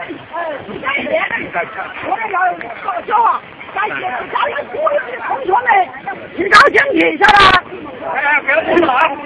同学们，请高兴一下啦！ 哎，不要动了啊！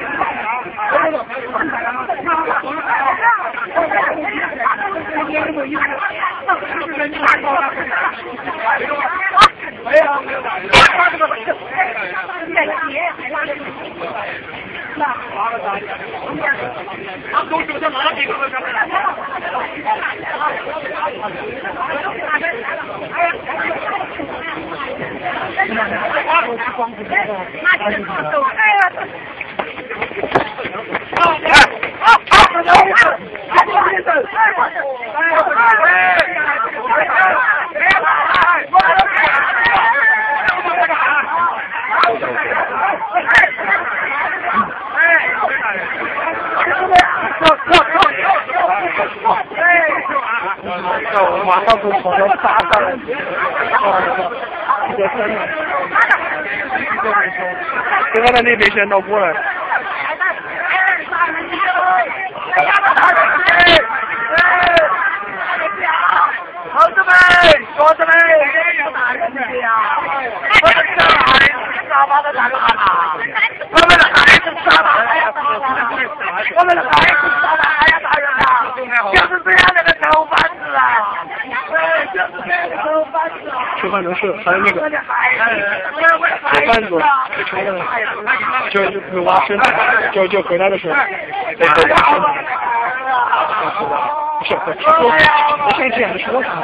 我马上从床上爬上来，刚才那边先到过来。好子们，学子们，大人的呀！我们的孩子傻把他干啥啦？我们的孩子傻吧？我们的孩子傻吧？哎呀，大人呐，就是这样的个臭贩子啊！就是这样的臭贩子啊！臭贩子是还有那个臭贩子，就挖身，就回来的时候，对对。不是，我现在这样的说他。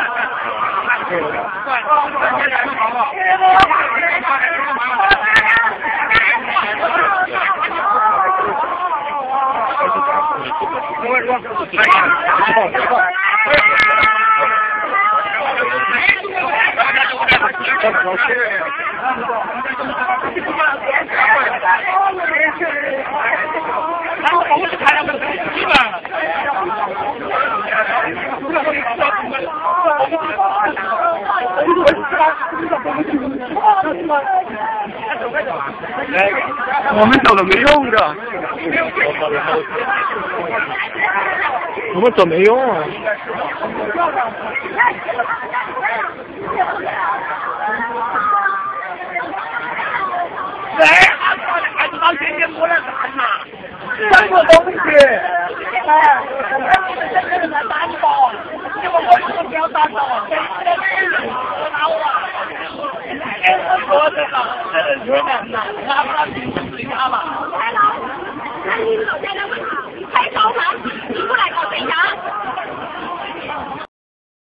我们走了没用的，我们走没用啊。还是到今天过来看呐，什么东西？哎，这个在打包，结果我不要打包，谁打我？我说这个越南呐，哪怕平时睡觉嘛。来了，那你老在那问他，还高吗？你过来搞对象。